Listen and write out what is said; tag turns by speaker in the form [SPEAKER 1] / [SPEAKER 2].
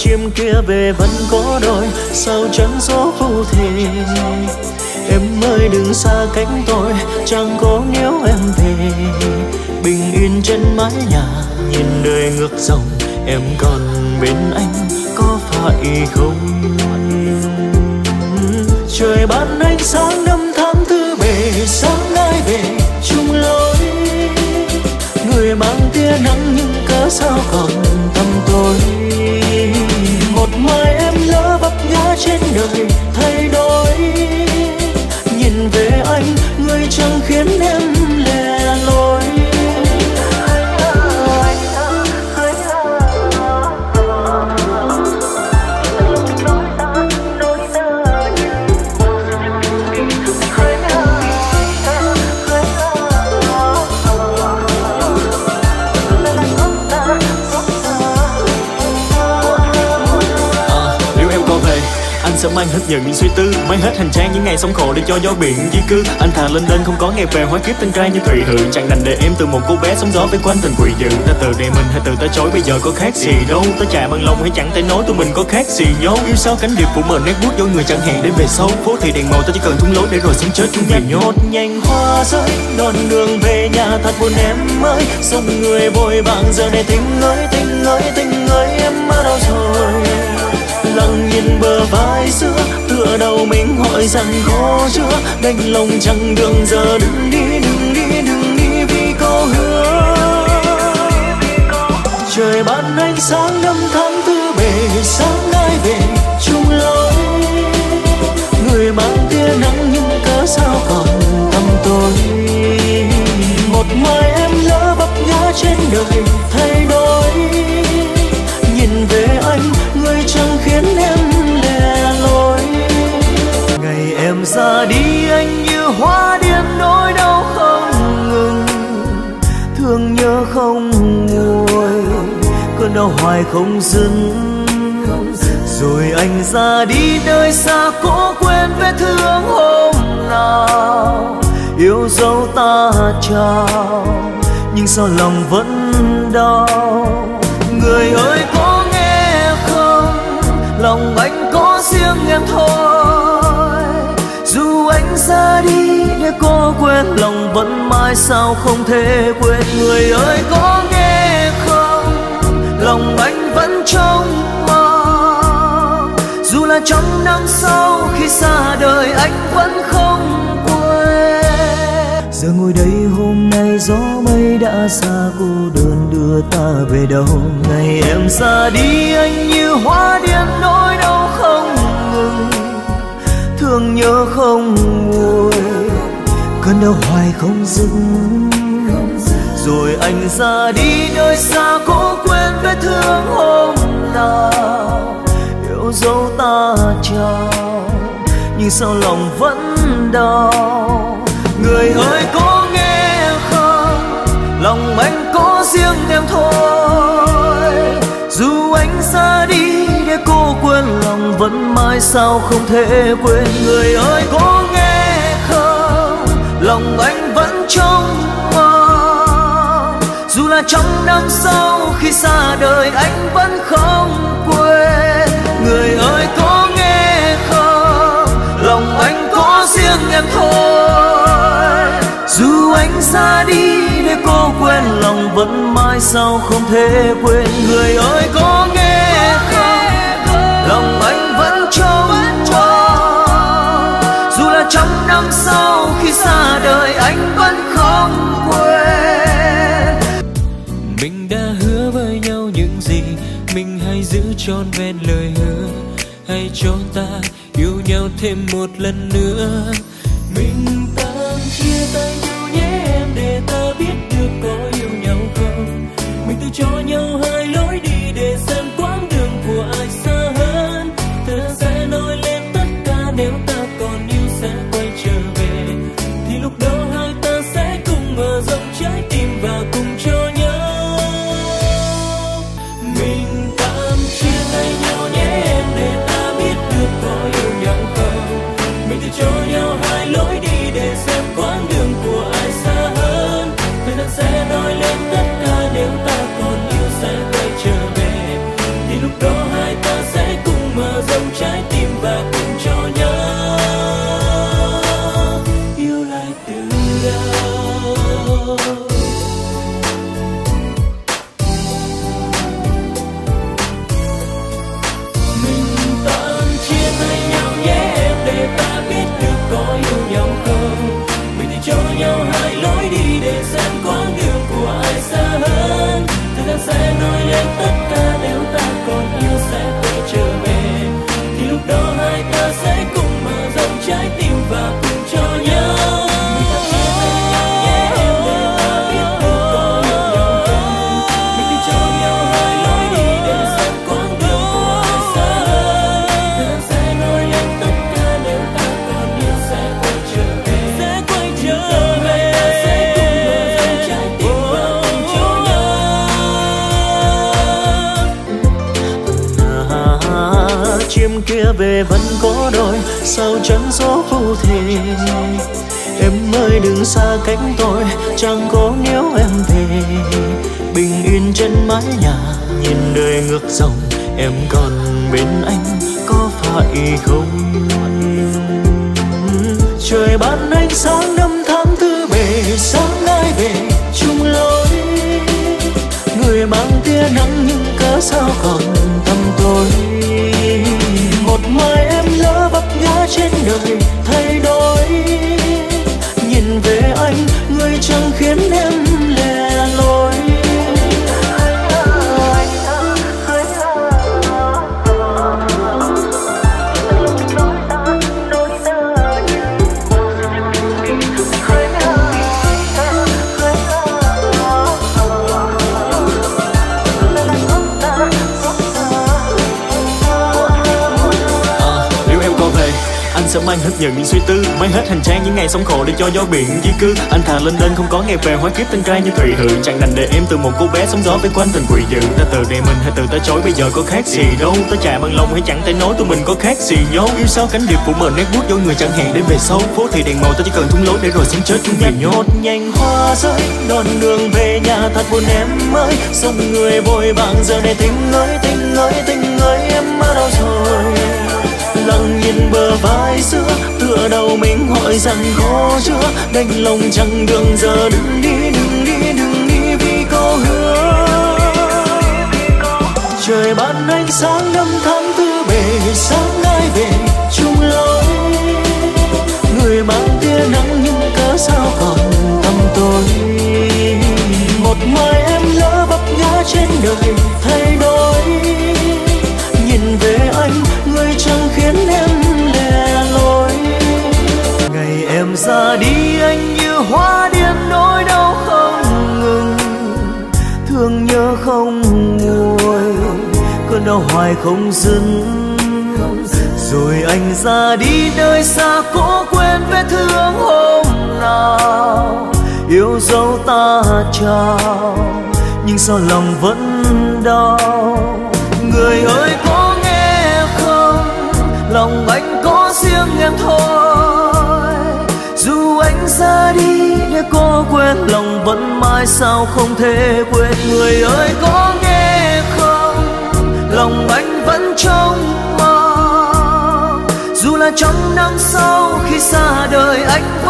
[SPEAKER 1] chim kia về vẫn có đôi, sao chân gió phù thề. Em ơi đừng xa cách tôi, chẳng có nếu em về. Bình yên trên mái nhà, nhìn đời ngược dòng, em còn bên anh có phải không? Trời ban ánh sáng năm tháng tư bề, sáng ai về chung lối. Người mang tia nắng nhưng cớ sao còn tăm tối. Một mai em lỡ vấp ngã trên đời thay đổi. Nhìn về anh, người chẳng khiến em lẻ loi.
[SPEAKER 2] Sớm anh hết những suy tư, mới hết hành trang những ngày sống khổ để cho gió biển di cư. Anh thà lên không có ngày về, hóa kiếp tên trai như Thùy Hự. Chẳng đành để em từ một cô bé sống gió với quanh tình quỷ dữ. Ta từ đây mình hay từ ta chối, bây giờ có khác gì đâu. Ta chạy bằng lòng hay chẳng thể nói tụi mình có khác gì nhau. Yêu sao cánh điệp phủ mờ nét bút dối người chẳng hẹn đến về sau. Phố thì đèn màu ta chỉ cần thung lối để rồi sống chết chung vì nhau.
[SPEAKER 1] Nhanh hoa rơi, đoạn đường về nhà thật buồn em ơi. Dòng người vội vàng giờ này tình ơi, tình ơi, tình ơi em ở đâu rồi? Lặng nhìn bờ vai xưa, tựa đầu mình hỏi rằng có chưa. Đành lòng chẳng đường giờ đừng đi, đừng đi, đừng đi vì có hứa. Trời ban ánh sáng năm tháng tư bề, sáng ai về chung lối. Người mang tia nắng nhưng cớ sao còn tăm tối. Một mai em lỡ vấp ngã trên đời thay đổi. Nhìn về anh, người chẳng khiến em lẻ loi. Ngày em ra đi anh như hoa điên, nỗi đau không ngừng, thương nhớ không nguôi, cơn đau hoài không dứt. Rồi anh ra đi nơi xa, cố quên vết thương hôm nào yêu dấu ta trao, nhưng sao lòng vẫn đau. Người ơi có nghe không, lòng anh có riêng em thôi. Dù anh ra đi để cô quên, lòng vẫn mãi sao không thể quên. Người ơi có nghe không, lòng anh vẫn trong mong. Dù là trong năm sau khi xa đời, anh vẫn không quên. Giờ ngồi đây hôm nay gió mây đã xa, cô đơn đưa ta về đâu. Ngày em ra đi anh như hoa điên, nỗi đau không ngừng, thương nhớ không nguôi, cơn đau hoài không dứt. Rồi anh ra đi nơi xa, cố quên vết thương hôm nào yêu dấu ta trao, nhưng sao lòng vẫn đau. Người ơi có nghe không, lòng anh có riêng em thôi. Dù anh ra đi để cô quên, lòng vẫn mãi sao không thể quên. Người ơi có nghe không, lòng anh vẫn trong mong. Dù là trong năm sau khi xa đời, anh vẫn không quên. Người ơi có nghe không, lòng anh có riêng em thôi. Dù anh ra đi để cô quên, lòng vẫn mãi sao không thể quên. Người ơi có nghe không, lòng anh vẫn trong mong. Dù là trong năm sau khi xa đời, anh vẫn không quên.
[SPEAKER 3] Mình đã hứa với nhau những gì, mình hãy giữ trọn vẹn lời hứa. Hãy cho ta yêu nhau thêm một lần nữa. Mình tạm chia tay nhau nhé em, để ta biết được có yêu nhau không. Mình tự cho nhau hai lối đi, để xem quãng đường của ai xa hơn. Ta sẽ nói lên tất cả, nếu ta còn yêu sẽ quay trở về. Thì lúc đó hai ta sẽ cùng mở rộng trái tim và cùng cho nhau. Mình tạm chia tay nhau nhé em, để ta biết được có yêu nhau không. Mình tự cho nhau hai lối đi, để xem quãng đường của ai xa hơn. Thời gian sẽ nói lên tất cả, nếu ta còn yêu sẽ quay trở về. Thì lúc đó hai ta
[SPEAKER 1] chim kia về vẫn có đôi, sao chân gió phù thề. Em ơi đừng xa cách tôi, chẳng có nếu em về. Bình yên trên mái nhà, nhìn đời ngược dòng, em còn bên anh có phải không? Trời ban ánh sáng năm tháng tư bề, sáng ai về chung lối. Người mang tia nắng nhưng cớ sao còn tăm tối. Một mai em lỡ vấp ngã trên đời thay đổi. Nhìn về anh, người chẳng khiến em lẻ loi.
[SPEAKER 2] Sớm anh hết những suy tư, mới hết hành trang những ngày sống khổ để cho gió biển di cư. Anh thà lên đên không có ngày về, hóa kiếp tên trai như thủy hự. Chẳng đành để em từ một cô bé sống gió với quanh tình quỷ dữ. Ta từ đây mình hay từ tới chối, bây giờ có khác gì đâu. Ta chạy bằng lòng hay chẳng thể nói, tụi mình có khác gì nhau. Yêu sao cánh điệp phủ mờ nét bút dối người chẳng hẹn đến về sau. Phố thì đèn màu ta chỉ cần thung lối để rồi sống chết chung vì nhốt.
[SPEAKER 1] Nhanh hoa rơi, đoạn đường về nhà thật buồn em ơi. Dòng người vội vàng giờ này tình ơi, tình ơi, tình ơi em ở đâu rồi? Lặng nhìn bờ vai xưa, tựa đầu mình hỏi rằng có chưa. Đành lòng chẳng đường giờ đừng đi, đừng đi, đừng đi vì có hứa. Trời ban ánh sáng năm tháng tư bề, sáng ai về chung lối. Người mang tia nắng nhưng cớ sao còn tăm tối. Một mai em lỡ vấp ngã trên đời thay đổi. Nhìn về anh, người chẳng khiến em lẻ loi. Ngày em ra đi anh như hoa điên, nỗi đau không ngừng, thương nhớ không nguôi, cơn đau hoài không dứt. Rồi anh ra đi nơi xa, cố quên vết thương hôm nào yêu dấu ta trao, nhưng sao lòng vẫn đau. Người ơi có nghe không, lòng anh có riêng em thôi. Dù anh ra đi để có quên, lòng vẫn mãi sao không thể quên. Người ơi có nghe không, lòng anh vẫn trong mơ. Dù là trong năm sau khi xa đời, anh